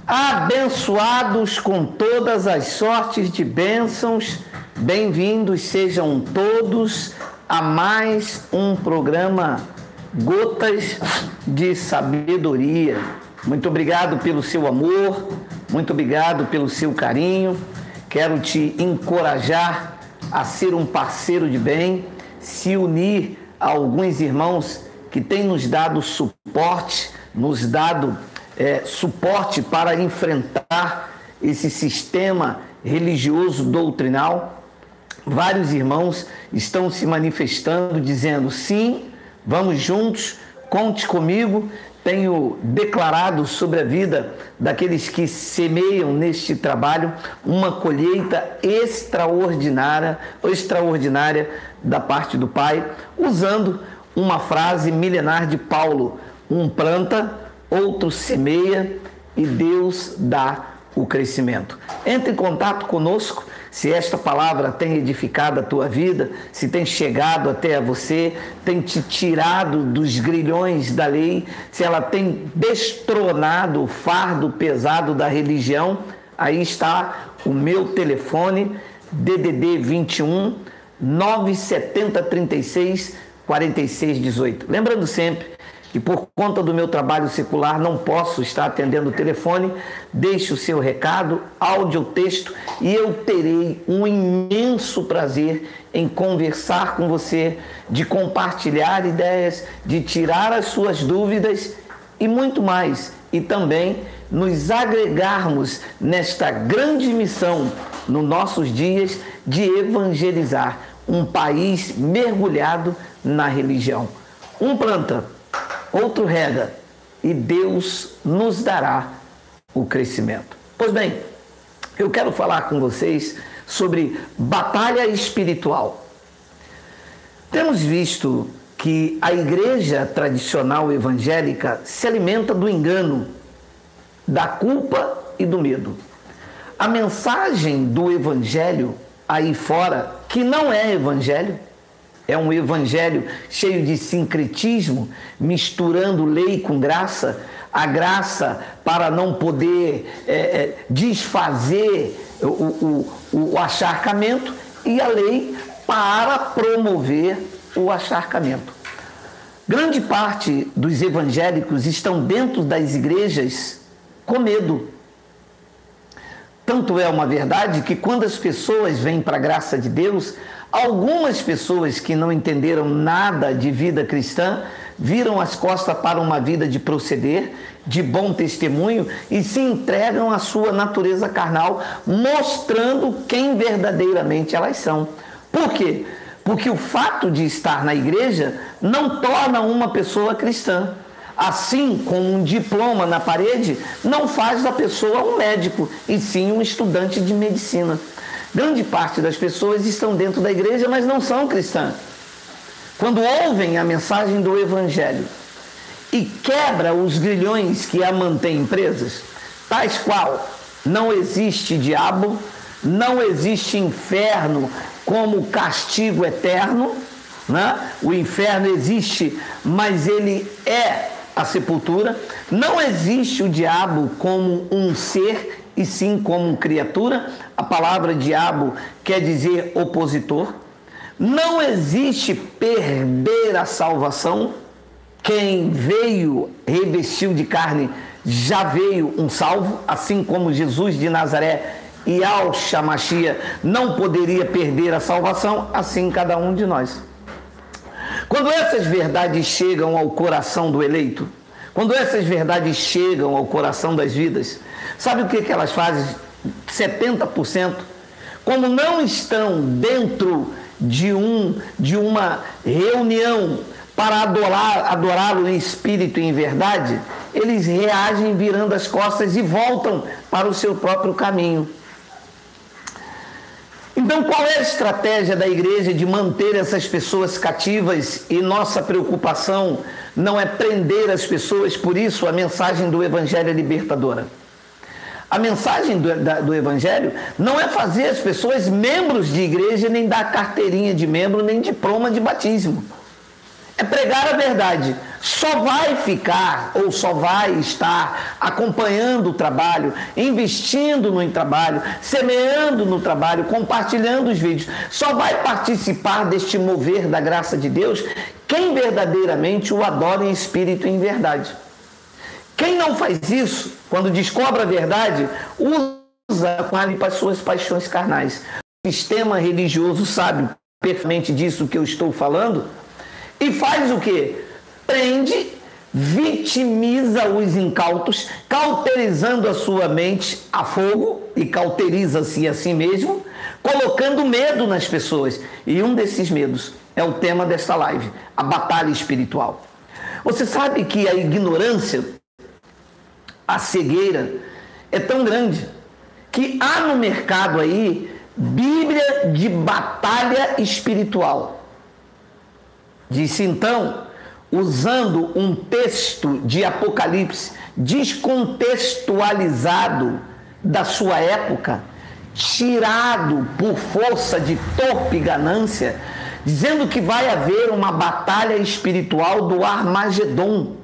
Abençoados com todas as sortes de bênçãos, bem-vindos sejam todos a mais um programa Gotas de Sabedoria. Muito obrigado pelo seu amor, muito obrigado pelo seu carinho. Quero te encorajar a ser um parceiro de bem, se unir a alguns irmãos que têm nos dado suporte, suporte para enfrentar esse sistema religioso doutrinal. Vários irmãos estão se manifestando, dizendo: sim, vamos juntos, conte comigo. Tenho declarado sobre a vida daqueles que semeiam neste trabalho uma colheita extraordinária da parte do Pai, usando uma frase milenar de Paulo: um planta, outro semeia e Deus dá o crescimento. Entre em contato conosco, se esta palavra tem edificado a tua vida, se tem chegado até você, tem te tirado dos grilhões da lei, se ela tem destronado o fardo pesado da religião. Aí está o meu telefone, DDD 21 970 36 46 18. Lembrando sempre que por conta do meu trabalho secular não posso estar atendendo o telefone. Deixe o seu recado, áudio ou texto, e eu terei um imenso prazer em conversar com você, de compartilhar ideias, de tirar as suas dúvidas e muito mais. E também nos agregarmos nesta grande missão nos nossos dias de evangelizar um país mergulhado na religião. Um planta, outro rega, e Deus nos dará o crescimento. Pois bem, eu quero falar com vocês sobre batalha espiritual. Temos visto que a igreja tradicional evangélica se alimenta do engano, da culpa e do medo. A mensagem do evangelho aí fora, que não é evangelho, é um evangelho cheio de sincretismo, misturando lei com graça, a graça para não poder desfazer o acharcamento e a lei para promover o acharcamento. Grande parte dos evangélicos estão dentro das igrejas com medo. Tanto é uma verdade que quando as pessoas vêm para a graça de Deus, algumas pessoas que não entenderam nada de vida cristã viram as costas para uma vida de proceder, de bom testemunho, e se entregam à sua natureza carnal, mostrando quem verdadeiramente elas são. Por quê? Porque o fato de estar na igreja não torna uma pessoa cristã. Assim como um diploma na parede não faz da pessoa um médico, e sim um estudante de medicina. Grande parte das pessoas estão dentro da igreja, mas não são cristãs. Quando ouvem a mensagem do evangelho e quebra os grilhões que a mantêm presas, tais qual: não existe diabo, não existe inferno como castigo eterno, né? O inferno existe, mas ele é a sepultura. Não existe o diabo como um ser, e sim como criatura. A palavra diabo quer dizer opositor. Não existe perder a salvação. Quem veio, revestiu de carne, já veio um salvo, assim como Jesus de Nazaré e Yahshua Mashiach não poderia perder a salvação, assim cada um de nós. Quando essas verdades chegam ao coração do eleito, quando essas verdades chegam ao coração das vidas, sabe o que elas fazem? 70%, como não estão dentro de uma reunião para adorá-lo em espírito e em verdade, eles reagem virando as costas e voltam para o seu próprio caminho. Então, qual é a estratégia da igreja de manter essas pessoas cativas? E nossa preocupação não é prender as pessoas, por isso a mensagem do evangelho é libertadora. A mensagem do evangelho não é fazer as pessoas membros de igreja, nem dar carteirinha de membro, nem diploma de batismo. É pregar a verdade. só vai ficar ou só vai estar acompanhando o trabalho, investindo no trabalho, semeando no trabalho, compartilhando os vídeos. Só vai participar deste mover da graça de Deus quem verdadeiramente o adora em espírito e em verdade. Quem não faz isso, quando descobre a verdade, usa para as suas paixões carnais. O sistema religioso sabe perfeitamente disso que eu estou falando e faz o quê? Prende, vitimiza os incautos, cauterizando a sua mente a fogo, e cauteriza-se a si mesmo, colocando medo nas pessoas. E um desses medos é o tema desta live, a batalha espiritual. Você sabe que a ignorância, a cegueira, é tão grande que há no mercado aí Bíblia de batalha espiritual. Disse então, usando um texto de Apocalipse descontextualizado da sua época, tirado por força de torpe ganância, dizendo que vai haver uma batalha espiritual do Armagedon.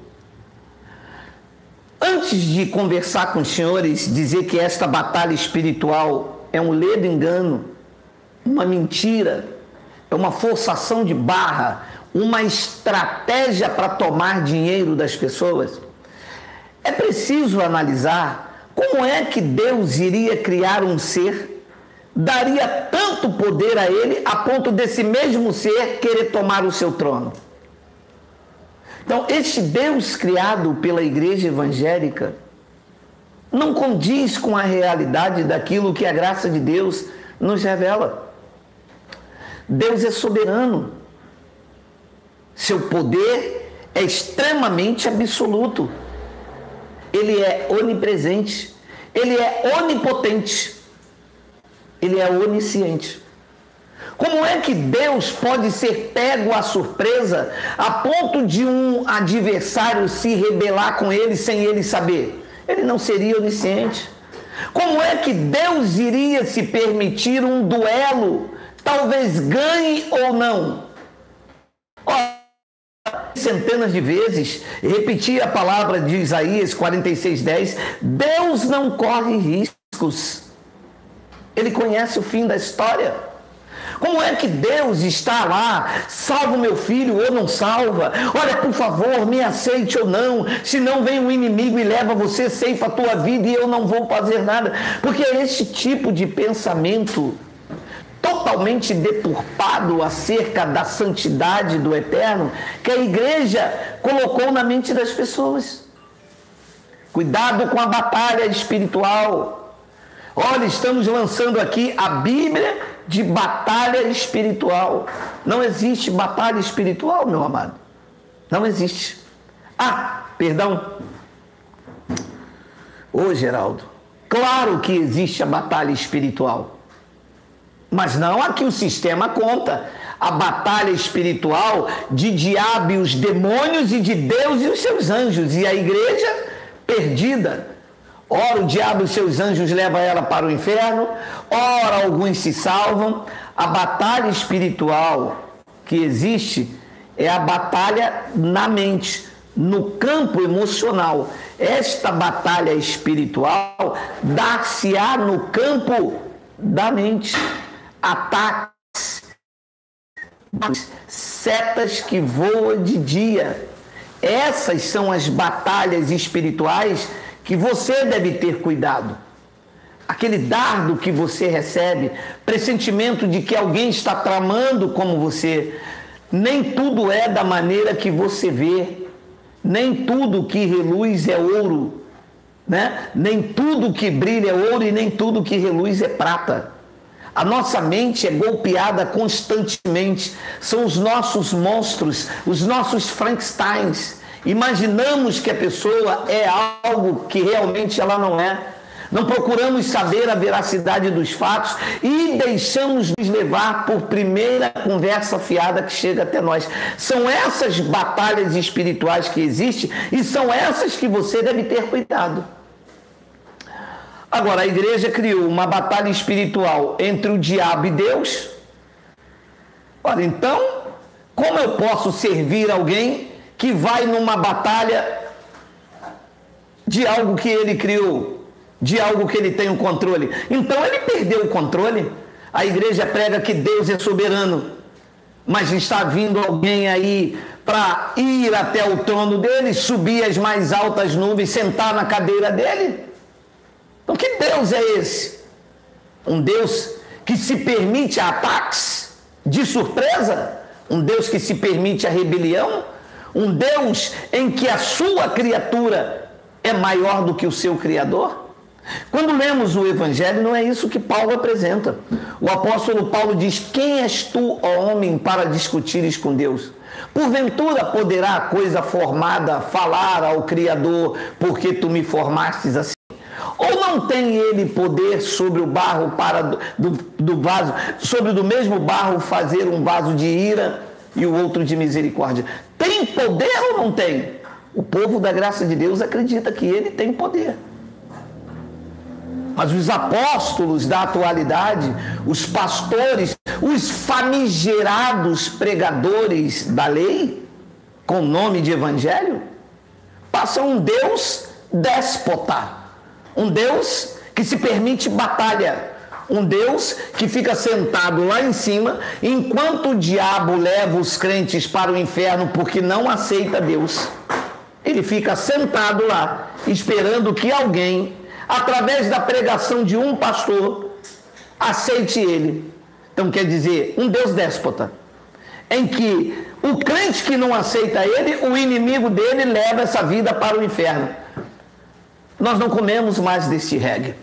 Antes de conversar com os senhores, dizer que esta batalha espiritual é um ledo engano, uma mentira, é uma forçação de barra, uma estratégia para tomar dinheiro das pessoas, é preciso analisar como é que Deus iria criar um ser, daria tanto poder a ele, a ponto desse mesmo ser querer tomar o seu trono. Então, este Deus criado pela igreja evangélica não condiz com a realidade daquilo que a graça de Deus nos revela. Deus é soberano. Seu poder é extremamente absoluto. Ele é onipresente. Ele é onipotente. Ele é onisciente. Como é que Deus pode ser pego à surpresa a ponto de um adversário se rebelar com ele sem ele saber? Ele não seria onisciente. Como é que Deus iria se permitir um duelo, talvez ganhe ou não? Centenas de vezes, repetir a palavra de Isaías 46:10, Deus não corre riscos. Ele conhece o fim da história. Como é que Deus está lá, salva o meu filho ou não salva? Olha, por favor, me aceite ou não, senão vem um inimigo e leva você, ceifa a tua vida e eu não vou fazer nada. Porque é esse tipo de pensamento totalmente deturpado acerca da santidade do Eterno que a igreja colocou na mente das pessoas. Cuidado com a batalha espiritual. Olha, estamos lançando aqui a Bíblia de batalha espiritual. Não existe batalha espiritual, meu amado. Não existe. Perdão. Ô, Geraldo, claro que existe a batalha espiritual. Mas não a que o sistema conta. A batalha espiritual de diabo e os demônios e de Deus e os seus anjos. E a igreja perdida. Ora o diabo e os seus anjos levam ela para o inferno. Ora alguns se salvam. A batalha espiritual que existe é a batalha na mente, no campo emocional. Esta batalha espiritual dar-se-á no campo da mente. Ataques, setas que voam de dia. Essas são as batalhas espirituais que você deve ter cuidado. Aquele dardo que você recebe, pressentimento de que alguém está tramando como você. Nem tudo é da maneira que você vê. Nem tudo que reluz é ouro, né? Nem tudo que brilha é ouro e nem tudo que reluz é prata. A nossa mente é golpeada constantemente. São os nossos monstros, os nossos Frankensteins. Imaginamos que a pessoa é algo que realmente ela não é. Não procuramos saber a veracidade dos fatos e deixamos nos levar por primeira conversa fiada que chega até nós. São essas batalhas espirituais que existem e são essas que você deve ter cuidado. Agora, a igreja criou uma batalha espiritual entre o diabo e Deus. Ora, então, como eu posso servir alguém que vai numa batalha de algo que ele criou, de algo que ele tem o controle. Então ele perdeu o controle. A igreja prega que Deus é soberano, mas está vindo alguém aí para ir até o trono dele, subir as mais altas nuvens, sentar na cadeira dele. Então que Deus é esse? Um Deus que se permite ataques de surpresa? Um Deus que se permite a rebelião? Um Deus em que a sua criatura é maior do que o seu Criador? Quando lemos o Evangelho, não é isso que Paulo apresenta. O apóstolo Paulo diz: quem és tu, ó homem, para discutires com Deus? Porventura poderá a coisa formada falar ao Criador, porque tu me formastes assim? Ou não tem ele poder sobre o barro do vaso, sobre do mesmo barro fazer um vaso de ira e o outro de misericórdia? Tem poder ou não tem? O povo da graça de Deus acredita que ele tem poder. Mas os apóstolos da atualidade, os pastores, os famigerados pregadores da lei, com nome de evangelho, passam um Deus déspota, um Deus que se permite batalha, um Deus que fica sentado lá em cima, enquanto o diabo leva os crentes para o inferno porque não aceita Deus. Ele fica sentado lá, esperando que alguém, através da pregação de um pastor, aceite ele. Então quer dizer, um Deus déspota, em que o crente que não aceita ele, o inimigo dele leva essa vida para o inferno. Nós não comemos mais deste reggae.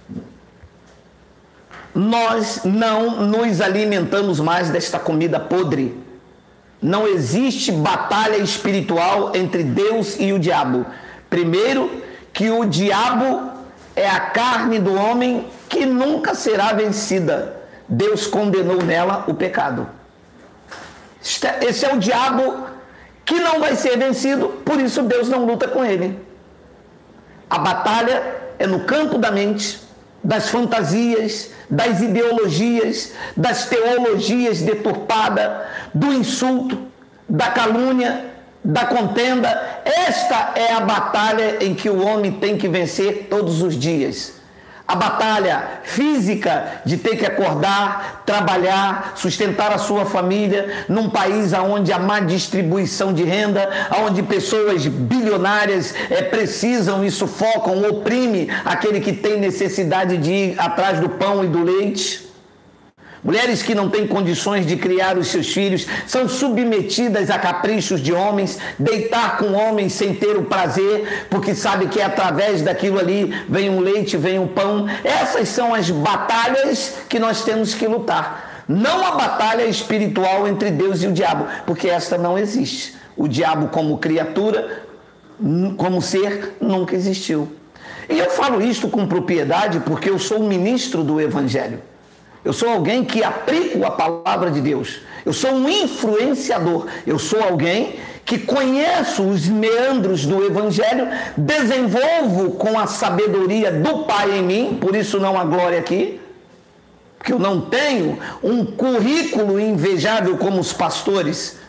Nós não nos alimentamos mais desta comida podre. Não existe batalha espiritual entre Deus e o diabo. Primeiro, que o diabo é a carne do homem que nunca será vencida. Deus condenou nela o pecado. Esse é o diabo que não vai ser vencido, por isso Deus não luta com ele. A batalha é no campo da mente, das fantasias, das ideologias, das teologias deturpadas, do insulto, da calúnia, da contenda. Esta é a batalha em que o homem tem que vencer todos os dias. A batalha física de ter que acordar, trabalhar, sustentar a sua família num país onde há má distribuição de renda, onde pessoas bilionárias precisam e sufocam, oprimem aquele que tem necessidade de ir atrás do pão e do leite. Mulheres que não têm condições de criar os seus filhos são submetidas a caprichos de homens, deitar com homens sem ter o prazer, porque sabe que através daquilo ali vem um leite, vem um pão. Essas são as batalhas que nós temos que lutar. Não a batalha espiritual entre Deus e o diabo, porque esta não existe. O diabo como criatura, como ser, nunca existiu. E eu falo isto com propriedade porque eu sou um ministro do Evangelho. Eu sou alguém que aplico a palavra de Deus. Eu sou um influenciador. Eu sou alguém que conheço os meandros do Evangelho, desenvolvo com a sabedoria do Pai em mim, por isso não há glória aqui, porque eu não tenho um currículo invejável como os pastores.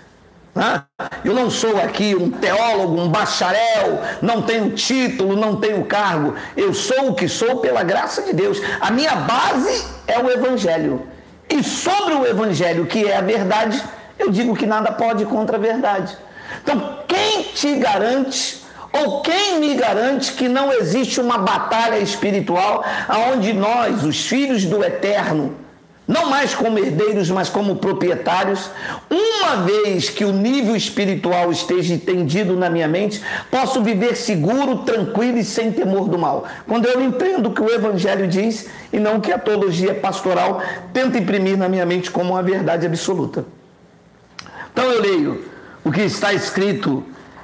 Eu não sou aqui um teólogo, um bacharel, não tenho título, não tenho cargo. Eu sou o que sou pela graça de Deus. A minha base é o Evangelho. E sobre o Evangelho, que é a verdade, eu digo que nada pode contra a verdade. Então, quem te garante, ou quem me garante que não existe uma batalha espiritual onde nós, os filhos do Eterno, não mais como herdeiros, mas como proprietários, uma vez que o nível espiritual esteja entendido na minha mente, posso viver seguro, tranquilo e sem temor do mal. Quando eu entendo o que o Evangelho diz e não o que a teologia pastoral tenta imprimir na minha mente como uma verdade absoluta. Então eu leio o que está escrito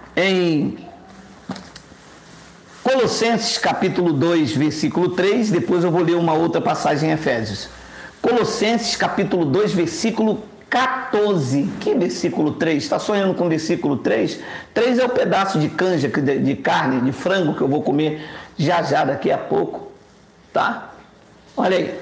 em Colossenses capítulo 2, versículo 3, depois eu vou ler uma outra passagem em Efésios. Colossenses capítulo 2, versículo 14. Que versículo 3? Está sonhando com versículo 3? 3 é o pedaço de canja, de carne, de frango que eu vou comer já daqui a pouco. Tá? Olha aí.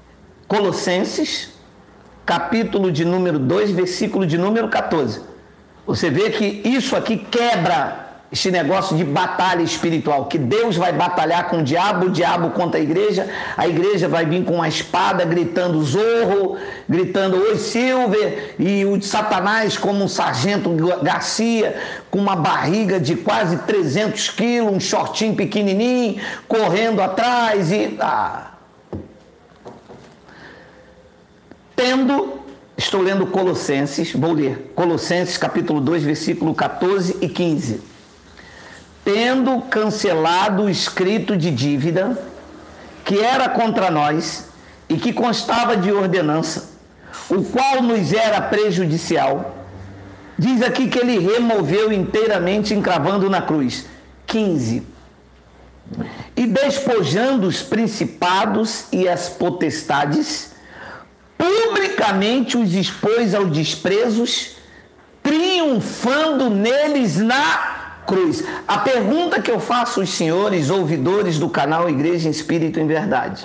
Colossenses capítulo de número 2, versículo de número 14. Você vê que isso aqui quebra este negócio de batalha espiritual, que Deus vai batalhar com o diabo contra a igreja vai vir com uma espada, gritando Zorro, gritando Oi Silver, e o de Satanás como um sargento Garcia, com uma barriga de quase 300 quilos, um shortinho pequenininho, correndo atrás e... Estou lendo Colossenses, vou ler, Colossenses capítulo 2, versículo 14 e 15. Tendo cancelado o escrito de dívida que era contra nós e que constava de ordenança, o qual nos era prejudicial, diz aqui que ele removeu inteiramente, encravando na cruz. 15. E despojando os principados e as potestades, publicamente os expôs aos desprezos, triunfando neles na cruz. A pergunta que eu faço aos senhores ouvidores do canal Igreja em Espírito em Verdade: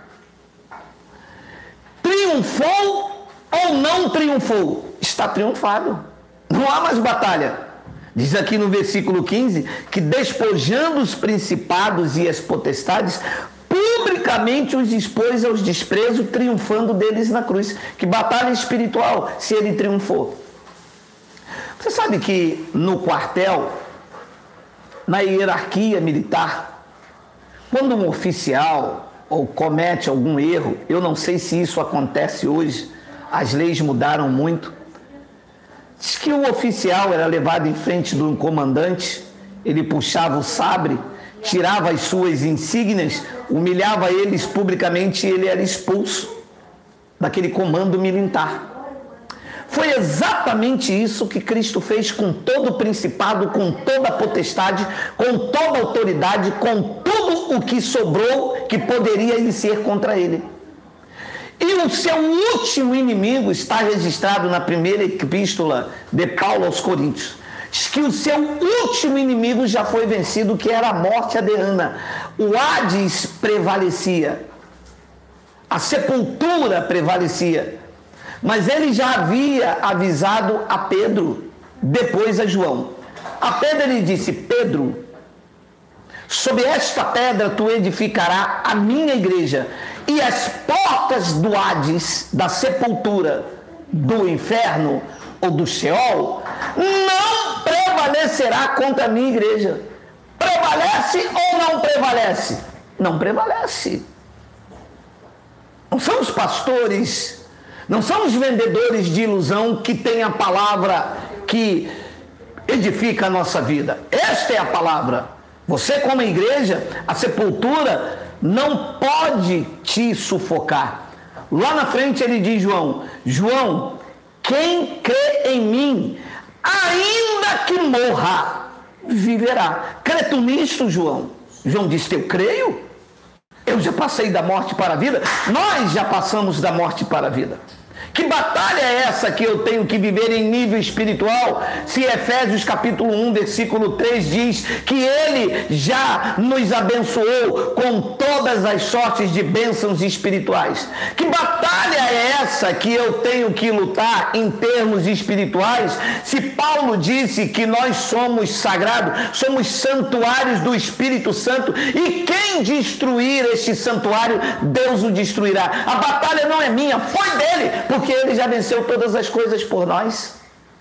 triunfou ou não triunfou? Está triunfado, não há mais batalha. Diz aqui no versículo 15 que despojando os principados e as potestades, publicamente os expôs aos desprezos, triunfando deles na cruz. Que batalha espiritual se ele triunfou? Você sabe que no quartel, na hierarquia militar, quando um oficial ou comete algum erro, eu não sei se isso acontece hoje, as leis mudaram muito, diz que o oficial era levado em frente de um comandante, ele puxava o sabre, tirava as suas insígnias, humilhava eles publicamente e ele era expulso daquele comando militar. Foi exatamente isso que Cristo fez com todo o principado, com toda a potestade, com toda a autoridade, com tudo o que sobrou que poderia ser contra ele. E o seu último inimigo está registrado na primeira epístola de Paulo aos Coríntios. Diz que o seu último inimigo já foi vencido, que era a morte adeana. O Hades prevalecia, a sepultura prevalecia. Mas ele já havia avisado a Pedro, depois a João. A Pedro ele disse: Pedro, sobre esta pedra tu edificarás a minha igreja, e as portas do Hades, da sepultura, do inferno ou do Sheol, não prevalecerá contra a minha igreja. Prevalece ou não prevalece? Não prevalece. Não são os pastores, não são os vendedores de ilusão que têm a palavra que edifica a nossa vida. Esta é a palavra. Você, como igreja, a sepultura não pode te sufocar. Lá na frente ele diz, João, quem crê em mim, ainda que morra, viverá. Crê tu nisto, João? João disse: eu creio. Eu já passei da morte para a vida. Nós já passamos da morte para a vida. Que batalha é essa que eu tenho que viver em nível espiritual? Se Efésios capítulo 1, versículo 3 diz que Ele já nos abençoou com todas as sortes de bênçãos espirituais. Que batalha é essa que eu tenho que lutar em termos espirituais? Se Paulo disse que nós somos sagrados, somos santuários do Espírito Santo, e quem destruir este santuário, Deus o destruirá. A batalha não é minha, foi dele, porque ele já venceu todas as coisas por nós.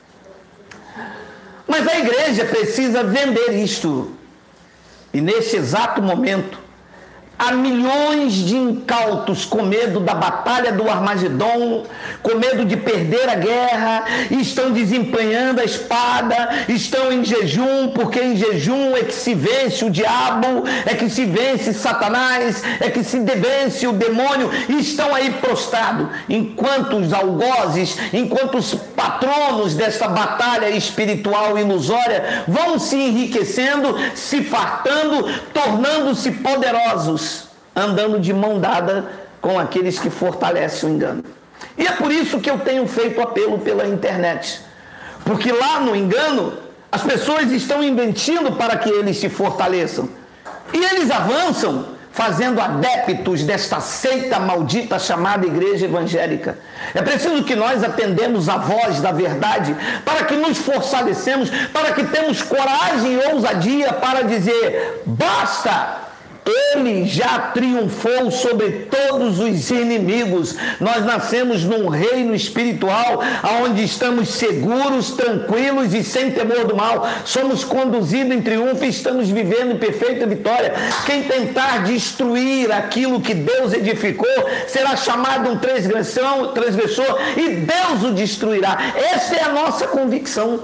Mas a igreja precisa vender isto. E neste exato momento, há milhões de incautos com medo da batalha do Armagedon, com medo de perder a guerra, e estão desempenhando a espada, estão em jejum, porque em jejum é que se vence o diabo, é que se vence Satanás, é que se vence o demônio, e estão aí prostrados, enquanto os algozes, enquanto os patronos dessa batalha espiritual ilusória vão se enriquecendo, se fartando, tornando-se poderosos, andando de mão dada com aqueles que fortalecem o engano. E é por isso que eu tenho feito apelo pela internet, porque lá no engano as pessoas estão investindo para que eles se fortaleçam, e eles avançam fazendo adeptos desta seita maldita chamada igreja evangélica. É preciso que nós atendemos a voz da verdade, para que nos fortalecemos, para que temos coragem e ousadia para dizer: basta! Ele já triunfou sobre todos os inimigos. Nós nascemos num reino espiritual, onde estamos seguros, tranquilos e sem temor do mal. Somos conduzidos em triunfo e estamos vivendo em perfeita vitória. Quem tentar destruir aquilo que Deus edificou será chamado um transgressor, e Deus o destruirá. Essa é a nossa convicção.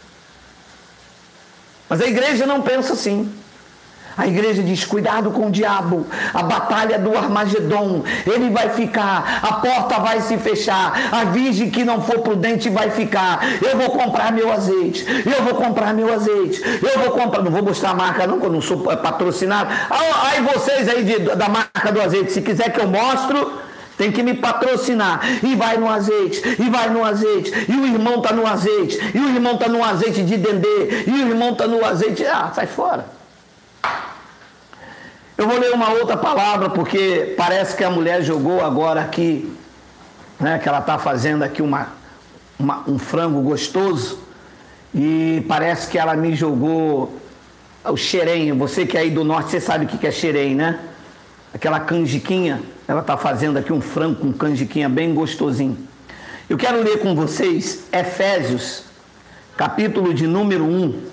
Mas a igreja não pensa assim. A igreja diz: cuidado com o diabo, a batalha do Armagedon, ele vai ficar, a porta vai se fechar, a virgem que não for prudente vai ficar. Eu vou comprar meu azeite, eu vou comprar meu azeite, eu vou comprar, não vou mostrar a marca não, que eu não sou patrocinado. Aí vocês aí da marca do azeite, se quiser que eu mostro, tem que me patrocinar. E vai no azeite, e vai no azeite, e o irmão está no azeite, e o irmão está no azeite de dendê, e o irmão está no azeite, sai fora. Eu vou ler uma outra palavra, porque parece que a mulher jogou agora aqui, né, que ela está fazendo aqui um frango gostoso, e parece que ela me jogou o xerém. Você que é aí do norte, você sabe o que é xerém, né? Aquela canjiquinha. Ela está fazendo aqui um frango com canjiquinha bem gostosinho. Eu quero ler com vocês Efésios, capítulo de número 1.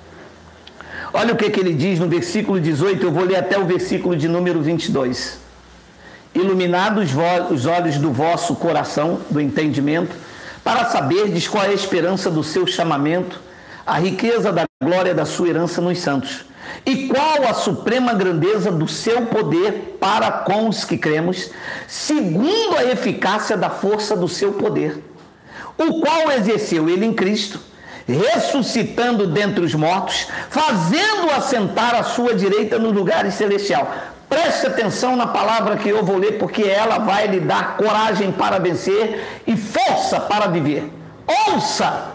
Olha o que ele diz no versículo 18, eu vou ler até o versículo de número 22. Iluminados os olhos do vosso coração, do entendimento, para saberdes qual é a esperança do seu chamamento, a riqueza da glória da sua herança nos santos, e qual a suprema grandeza do seu poder para com os que cremos, segundo a eficácia da força do seu poder, o qual exerceu ele em Cristo, ressuscitando dentre os mortos, fazendo assentar a sua direita nos lugares celestiais. Preste atenção na palavra que eu vou ler, porque ela vai lhe dar coragem para vencer e força para viver. Ouça!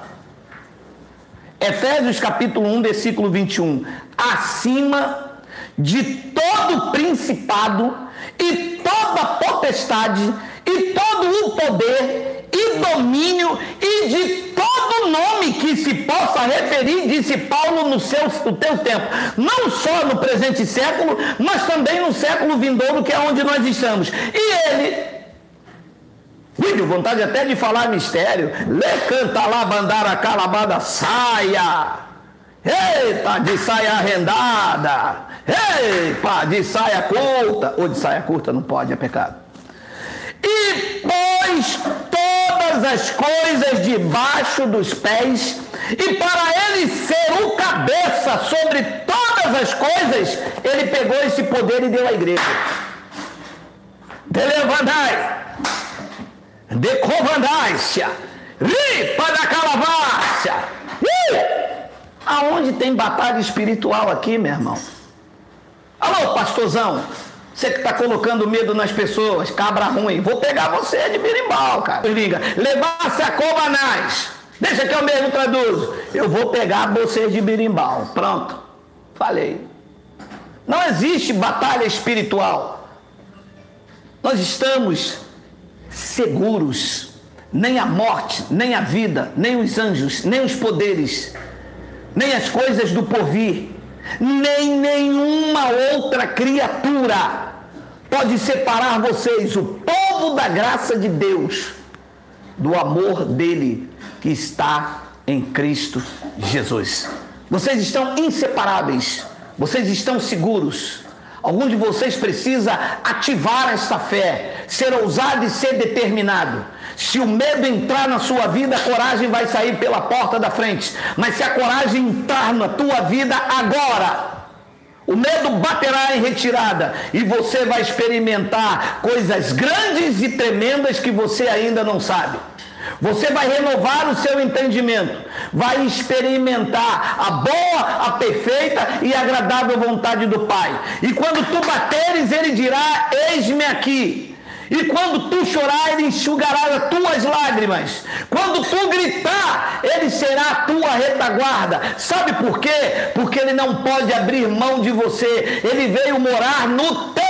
Efésios capítulo 1, versículo 21. Acima de todo principado e toda potestade e todo o poder e domínio e de todo nome que se possa referir, disse Paulo, no teu tempo, não só no presente século, mas também no século vindouro, que é onde nós estamos. E ele, vontade até de falar mistério, lê, canta lá, bandara, calabada, saia, eita, de saia arrendada, eita, de saia curta, ou de saia curta não pode, é pecado. E pôs todas as coisas debaixo dos pés, e para ele ser o cabeça sobre todas as coisas, ele pegou esse poder e deu à igreja. Delevandai, decovandácia, ripa da calabácia. Aonde tem batalha espiritual aqui, meu irmão? Alô, pastorzão, você que está colocando medo nas pessoas, cabra ruim, vou pegar você de berimbau, cara. Liga, levar-se a cobanais. Deixa que eu mesmo traduzo. Eu vou pegar você de berimbau. Pronto, falei. Não existe batalha espiritual. Nós estamos seguros. Nem a morte, nem a vida, nem os anjos, nem os poderes, nem as coisas do porvir, nem nenhuma outra criatura pode separar vocês, o povo da graça de Deus, do amor dele que está em Cristo Jesus. Vocês estão inseparáveis, vocês estão seguros. Algum de vocês precisa ativar esta fé, ser ousado e ser determinado. Se o medo entrar na sua vida, a coragem vai sair pela porta da frente. Mas se a coragem entrar na tua vida agora, o medo baterá em retirada e você vai experimentar coisas grandes e tremendas que você ainda não sabe. Você vai renovar o seu entendimento, vai experimentar a boa, a perfeita e agradável vontade do Pai. E quando tu bateres, ele dirá: eis-me aqui. E quando tu chorar, ele enxugará as tuas lágrimas. Quando tu gritar, ele será a tua retaguarda. Sabe por quê? Porque ele não pode abrir mão de você. Ele veio morar no teu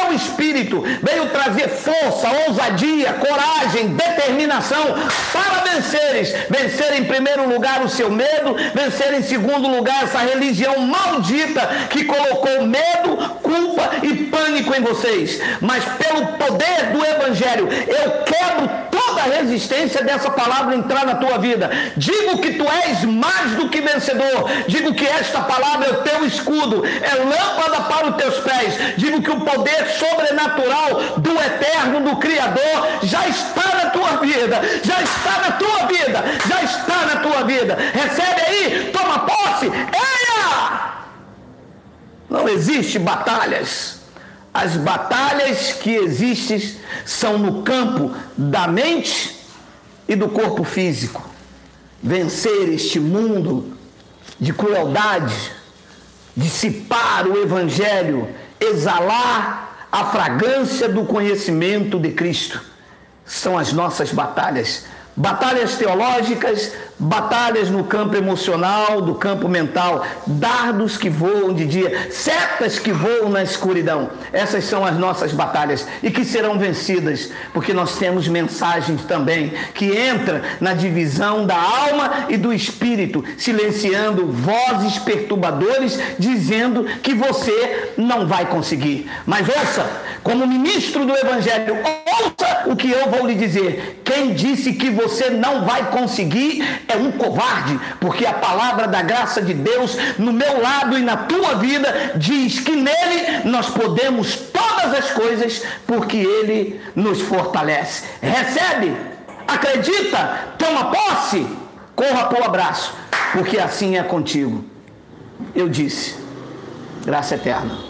meu espírito, veio trazer força, ousadia, coragem, determinação para vencer em primeiro lugar o seu medo, vencer em segundo lugar essa religião maldita que colocou medo, culpa e pânico em vocês. Mas pelo poder do Evangelho, eu quebro toda a resistência dessa palavra entrar na tua vida. Digo que tu és mais do que vencedor. Digo que esta palavra é o teu escudo, é lâmpada para os teus pés. Digo que o poder sobrenatural do Eterno, do Criador, já está na tua vida, já está na tua vida, já está na tua vida. Recebe aí, toma posse. Eia! Não existe batalhas. As batalhas que existem são no campo da mente e do corpo físico. Vencer este mundo de crueldade, dissipar o Evangelho, exalar a fragrância do conhecimento de Cristo, são as nossas batalhas. Batalhas teológicas, batalhas no campo emocional, do campo mental, dardos que voam de dia, setas que voam na escuridão. Essas são as nossas batalhas e que serão vencidas, porque nós temos mensagens também que entra na divisão da alma e do espírito, silenciando vozes perturbadores, dizendo que você não vai conseguir. Mas ouça, como ministro do Evangelho, ouça o que eu vou lhe dizer. Quem disse que você não vai conseguir é um covarde, porque a palavra da graça de Deus no meu lado e na tua vida diz que nele nós podemos todas as coisas, porque ele nos fortalece. Recebe, acredita, toma posse, corra para o abraço, porque assim é contigo. Eu disse, graça eterna.